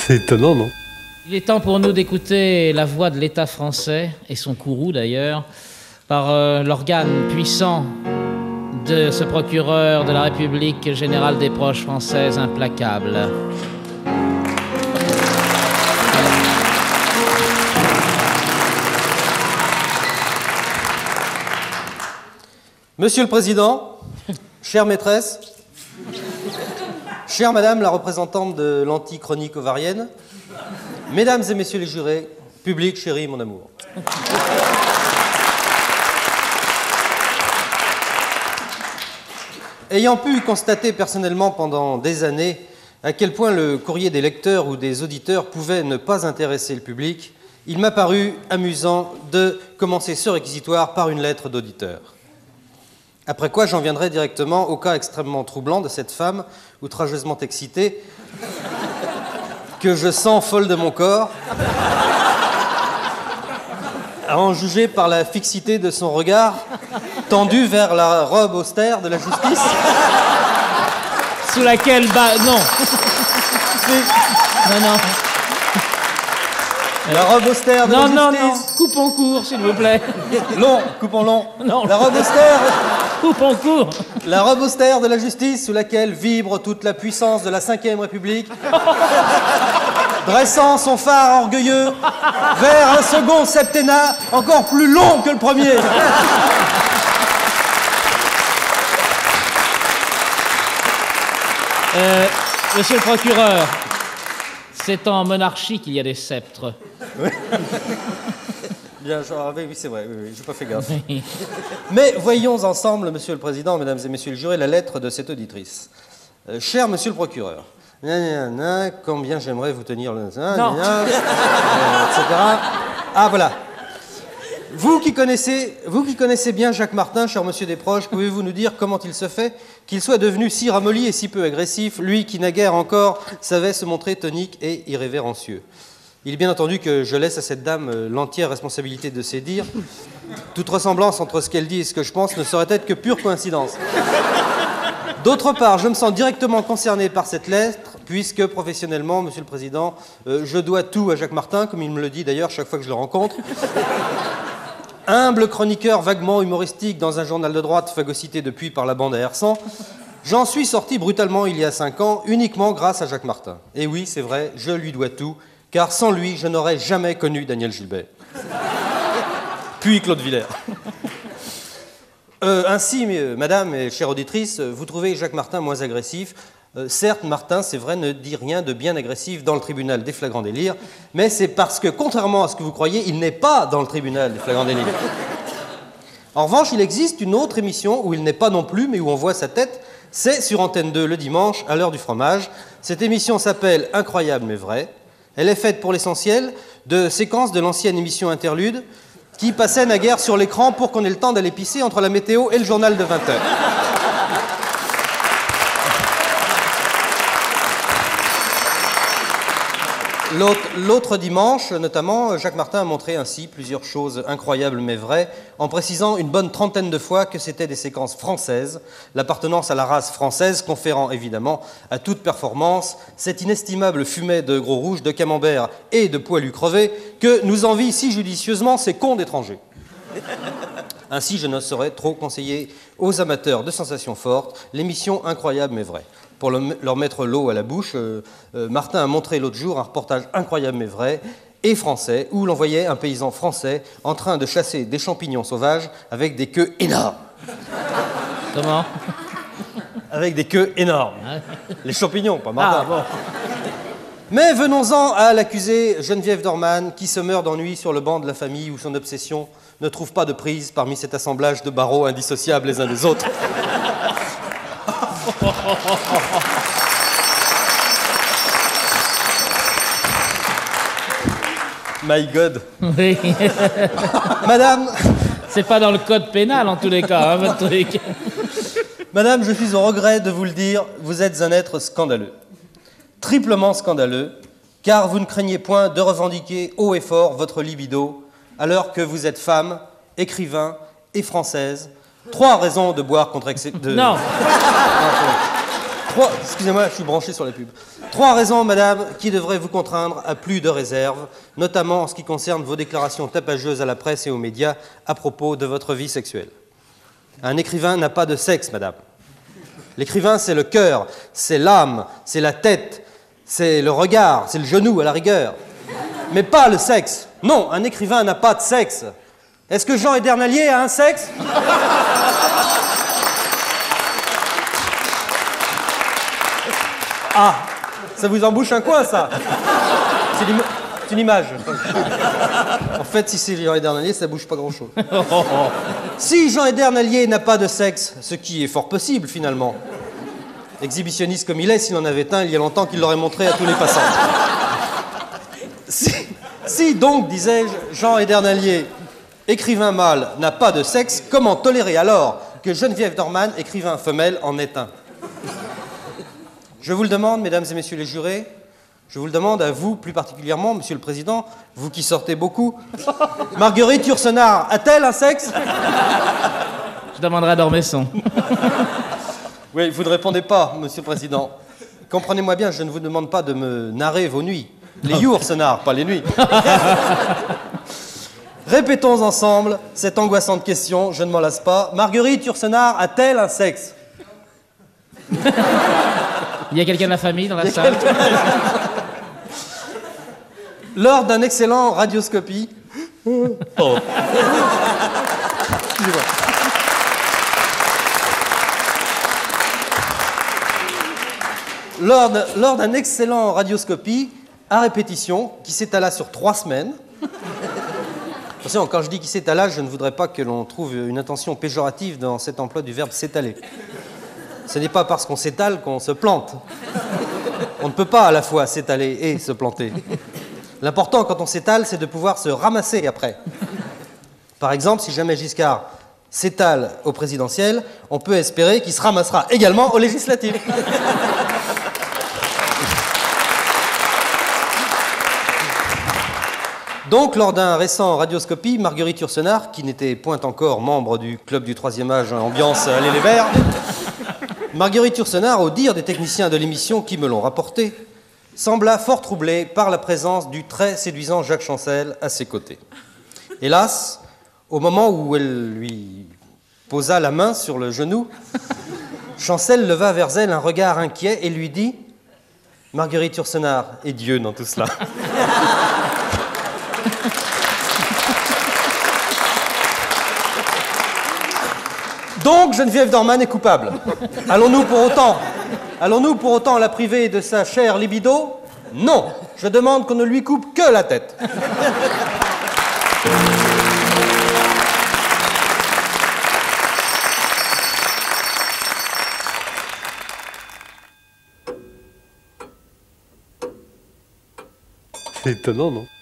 C'est étonnant, non? Il est temps pour nous d'écouter la voix de l'État français, et son courroux d'ailleurs, par l'organe puissant de ce procureur de la République générale des proches françaises implacable. Monsieur le Président, chère maîtresse, chère Madame la représentante de l'anti-chronique ovarienne, Mesdames et Messieurs les jurés, public, chéri, mon amour. Ayant pu constater personnellement pendant des années à quel point le courrier des lecteurs ou des auditeurs pouvait ne pas intéresser le public, il m'a paru amusant de commencer ce réquisitoire par une lettre d'auditeur. Après quoi, j'en viendrai directement au cas extrêmement troublant de cette femme, outrageusement excitée, que je sens folle de mon corps, à en juger par la fixité de son regard, tendu vers la robe austère de la justice. Sous laquelle... non. Non. La robe austère de la justice. Non. Coupons court, s'il vous plaît. Long, coupons long. Non. La robe austère. Coupons court. La robe austère de la justice sous laquelle vibre toute la puissance de la Ve République, dressant son phare orgueilleux vers un second septennat encore plus long que le premier. Monsieur le procureur, c'est en monarchie qu'il y a des sceptres. Oui. Bien, oui, c'est vrai, oui, j'ai pas fait gaffe. Mais voyons ensemble, Monsieur le Président, Mesdames et Messieurs les jurés, la lettre de cette auditrice. Cher Monsieur le procureur, combien j'aimerais vous tenir le... etc. Ah, voilà. Vous qui connaissez bien Jacques Martin, cher Monsieur Desproges, pouvez-vous nous dire comment il se fait qu'il soit devenu si ramolli et si peu agressif, lui qui naguère encore savait se montrer tonique et irrévérencieux? Il est bien entendu que je laisse à cette dame l'entière responsabilité de ses dires. Toute ressemblance entre ce qu'elle dit et ce que je pense ne saurait être que pure coïncidence. D'autre part, je me sens directement concerné par cette lettre, puisque professionnellement, Monsieur le Président, je dois tout à Jacques Martin, comme il me le dit d'ailleurs chaque fois que je le rencontre. Humble chroniqueur vaguement humoristique dans un journal de droite phagocyté depuis par la bande à R100, j'en suis sorti brutalement il y a 5 ans, uniquement grâce à Jacques Martin. Et oui, c'est vrai, je lui dois tout, car sans lui, je n'aurais jamais connu Daniel Gilbert. Puis Claude Villers. Ainsi, Madame et chère auditrice, vous trouvez Jacques Martin moins agressif. Certes, Martin, c'est vrai, ne dit rien de bien agressif dans le tribunal des flagrants délires, mais c'est parce que, contrairement à ce que vous croyez, il n'est pas dans le tribunal des flagrants délires. En revanche, il existe une autre émission où il n'est pas non plus, mais où on voit sa tête, c'est sur Antenne 2 le dimanche, à l'heure du fromage. Cette émission s'appelle Incroyable mais vrai. Elle est faite pour l'essentiel de séquences de l'ancienne émission Interlude, qui passait naguère sur l'écran pour qu'on ait le temps d'aller pisser entre la météo et le journal de 20h. L'autre dimanche, notamment, Jacques Martin a montré ainsi plusieurs choses incroyables mais vraies, en précisant une bonne trentaine de fois que c'était des séquences françaises, l'appartenance à la race française conférant évidemment à toute performance cette inestimable fumée de gros rouge, de camembert et de poilus crevés que nous envient si judicieusement ces cons d'étrangers. Ainsi, je ne saurais trop conseiller aux amateurs de sensations fortes l'émission Incroyable mais vrai. Pour leur mettre l'eau à la bouche, Martin a montré l'autre jour un reportage incroyable mais vrai et français où l'on voyait un paysan français en train de chasser des champignons sauvages avec des queues énormes. Comment? Avec des queues énormes. Les champignons, pas Martin. Ah, bon. Mais venons-en à l'accusée Geneviève Dorman qui se meurt d'ennui sur le banc de la famille où son obsession ne trouve pas de prise parmi cet assemblage de barreaux indissociables les uns des autres. My God. Oui. Madame... C'est pas dans le code pénal en tous les cas, hein, votre truc. Madame, je suis au regret de vous le dire, vous êtes un être scandaleux. Triplement scandaleux, car vous ne craignez point de revendiquer haut et fort votre libido, alors que vous êtes femme, écrivain et française. 3 raisons de boire contre excès... Non. Excusez-moi, je suis branché sur la pub. 3 raisons, madame, qui devraient vous contraindre à plus de réserve, notamment en ce qui concerne vos déclarations tapageuses à la presse et aux médias à propos de votre vie sexuelle. Un écrivain n'a pas de sexe, madame. L'écrivain, c'est le cœur, c'est l'âme, c'est la tête, c'est le regard, c'est le genou à la rigueur. Mais pas le sexe. Non, un écrivain n'a pas de sexe. Est-ce que Jean Edernalier a un sexe? Ah, ça vous embouche un coin, ça. C'est une image. En fait, si c'est Jean Edernalier, ça bouge pas grand-chose. Si Jean Edernalier n'a pas de sexe, ce qui est fort possible, finalement, exhibitionniste comme il est, s'il en avait un, il y a longtemps qu'il l'aurait montré à tous les passants. Si donc, disais-je, Jean Edernalier, écrivain mâle, n'a pas de sexe, comment tolérer alors que Geneviève Dorman, écrivain femelle, en ait un? Je vous le demande, mesdames et messieurs les jurés, je vous le demande à vous plus particulièrement, monsieur le président, vous qui sortez beaucoup. Marguerite Yourcenar a-t-elle un sexe? Je demanderai à Dormesson. Oui, vous ne répondez pas, monsieur le président. Comprenez-moi bien, je ne vous demande pas de me narrer vos nuits. Les Yourcenar, pas les nuits. Répétons ensemble cette angoissante question, je ne m'en lasse pas. Marguerite Yourcenar a-t-elle un sexe? Il y a quelqu'un de la famille dans la salle? Lors d'un excellent radioscopie... Oh. Excusez-moi. Lors d'un excellent radioscopie, à répétition, qui s'étala sur 3 semaines... Attention, quand je dis qui s'étala, je ne voudrais pas que l'on trouve une intention péjorative dans cet emploi du verbe s'étaler. Ce n'est pas parce qu'on s'étale qu'on se plante. On ne peut pas à la fois s'étaler et se planter. L'important quand on s'étale, c'est de pouvoir se ramasser après. Par exemple, si jamais Giscard s'étale au présidentiel, on peut espérer qu'il se ramassera également aux législatives. Donc, lors d'un récent radioscopie, Marguerite Yourcenar, qui n'était point encore membre du club du 3e âge ambiance Allez les Verts, Marguerite Yourcenar, au dire des techniciens de l'émission qui me l'ont rapporté, sembla fort troublée par la présence du très séduisant Jacques Chancel à ses côtés. Hélas, au moment où elle lui posa la main sur le genou, Chancel leva vers elle un regard inquiet et lui dit « Marguerite Yourcenar, et Dieu dans tout cela ?» Donc, Geneviève Dorman est coupable. Allons-nous pour autant la priver de sa chère libido? Non. Je demande qu'on ne lui coupe que la tête. C'est étonnant, non?